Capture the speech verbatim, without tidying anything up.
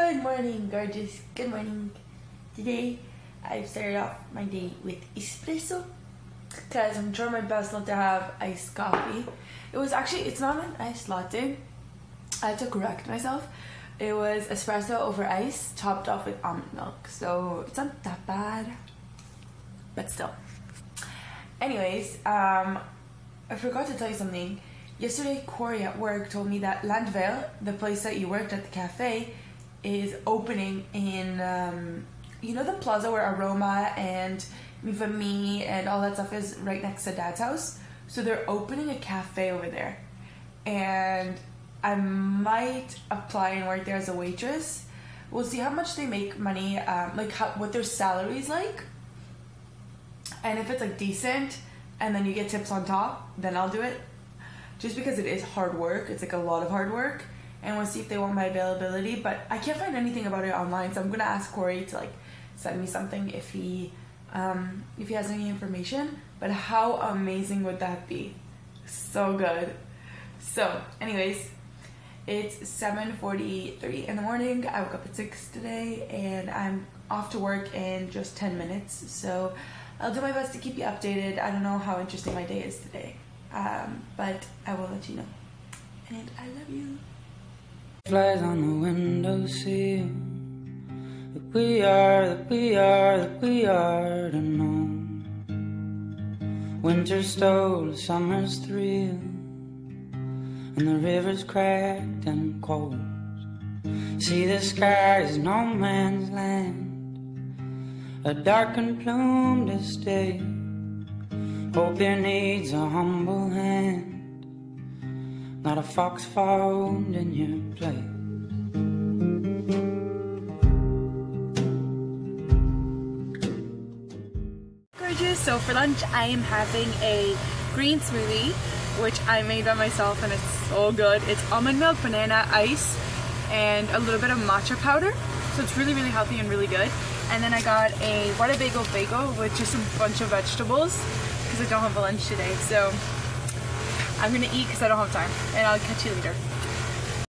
Good morning, gorgeous. Good morning. Today, I've started off my day with espresso because I'm trying my best not to have iced coffee. It was actually, it's not an iced latte. I had to correct myself. It was espresso over ice topped off with almond milk. So it's not that bad, but still. Anyways, um, I forgot to tell you something. Yesterday, Corey at work told me that Landvale, the place that you worked at, the cafe, is opening in, um, you know the plaza where Aroma and Miva Me and all that stuff is right next to Dad's house? So they're opening a cafe over there. And I might apply and work there as a waitress. We'll see how much they make money, um, like how, what their salary's like. And if it's like decent and then you get tips on top, then I'll do it. Just because it is hard work. It's like a lot of hard work. And we'll see if they want my availability. But I can't find anything about it online, so I'm gonna ask Corey to like send me something if he um, if he has any information. But how amazing would that be? So good. So, anyways, it's seven forty-three in the morning. I woke up at six today, and I'm off to work in just ten minutes. So I'll do my best to keep you updated. I don't know how interesting my day is today, um, but I will let you know. And I love you. Flies on the windowsill. That we are, that we are, that we are to know. Winter stole summer's thrill, and the river's cracked and cold. See, the sky is no man's land, a dark and plumed estate. Hope it needs a humble hand, not a fox found in your place. Gorgeous. So for lunch I am having a green smoothie, which I made by myself, and it's so good. It's almond milk, banana, ice, and a little bit of matcha powder. So it's really, really healthy and really good. And then I got a what a bagel bagel with just a bunch of vegetables because I don't have a lunch today. So I'm gonna eat because I don't have time, and I'll catch you later.